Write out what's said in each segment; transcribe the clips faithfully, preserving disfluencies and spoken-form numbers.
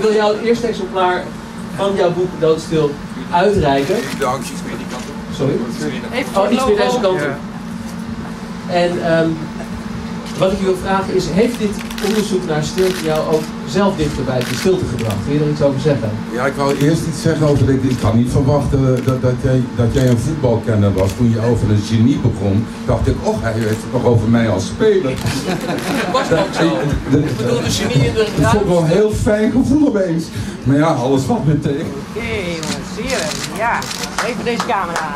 wil jou het eerste exemplaar van jouw boek Doodstil uitreiken. De hangjes meer die kant op. Sorry? Even Oh, iets meer deze kant op. Ja. En um, wat ik u wil vragen is, heeft dit onderzoek naar stilte jou ook zelf dichter bij de stilte gebracht? Wil je er iets over zeggen? Ja, ik wou eerst iets zeggen over dit. Ik had niet verwachten dat, dat, jij, dat jij een voetbalkenner was. Toen je over een genie begon, dacht ik, oh, hij heeft het nog over mij als speler. Was dat ook zo? Ik bedoel, de genie in de Dat vond ik wel een heel fijn gevoel opeens. Maar ja, alles valt me tegen. Oké, okay, jongens, zie je? Ja, even deze camera aan.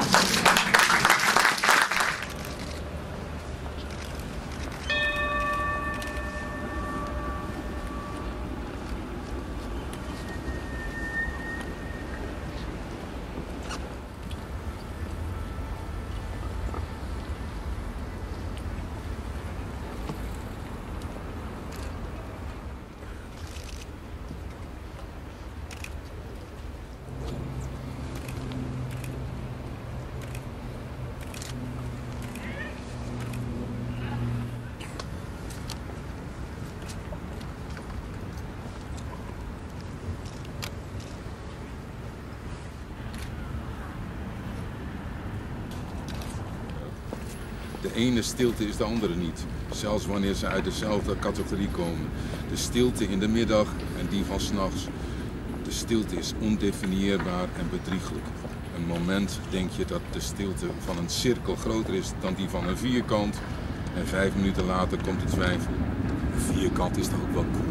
De ene stilte is de andere niet, zelfs wanneer ze uit dezelfde categorie komen. De stilte in de middag en die van 's nachts. De stilte is ondefinieerbaar en bedrieglijk. Een moment denk je dat de stilte van een cirkel groter is dan die van een vierkant. En vijf minuten later komt de twijfel. Een vierkant is toch ook wel cool.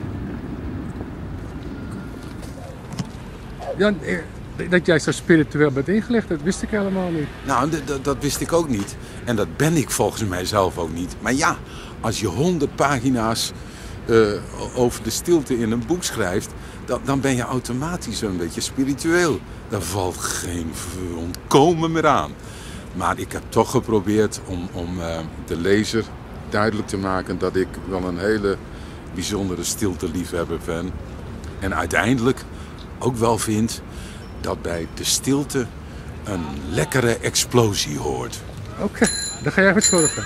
Ja, dat jij zo spiritueel bent ingelegd, dat wist ik helemaal niet. Nou, dat wist ik ook niet. En dat ben ik volgens mij zelf ook niet. Maar ja, als je honderd pagina's uh, over de stilte in een boek schrijft, dan, dan ben je automatisch een beetje spiritueel. Daar valt geen ontkomen meer aan. Maar ik heb toch geprobeerd om, om uh, de lezer duidelijk te maken dat ik wel een hele bijzondere stilteliefhebber ben. En uiteindelijk ook wel vind dat bij de stilte een lekkere explosie hoort. Oké, okay, daar ga jij voor zorgen.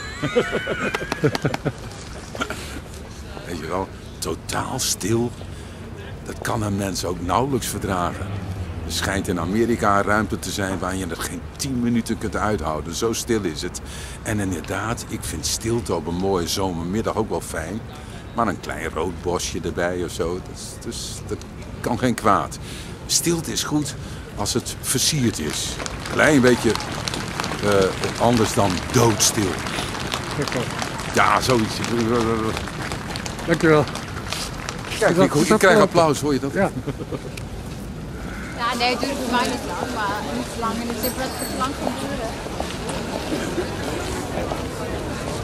Weet je wel, totaal stil, dat kan een mens ook nauwelijks verdragen. Er schijnt in Amerika een ruimte te zijn waar je het geen tien minuten kunt uithouden. Zo stil is het. En inderdaad, ik vind stilte op een mooie zomermiddag ook wel fijn. Maar een klein rood bosje erbij of zo, dat, is, dus, dat kan geen kwaad. Stilte is goed als het versierd is. Klein beetje uh, anders dan doodstil. Ja, zoiets. Dankjewel. Kijk, ik, ik krijg applaus, hoor je dat? Ja. Ja, nee, het duurt voor mij niet lang, maar niet lang en het is best lang kan duren.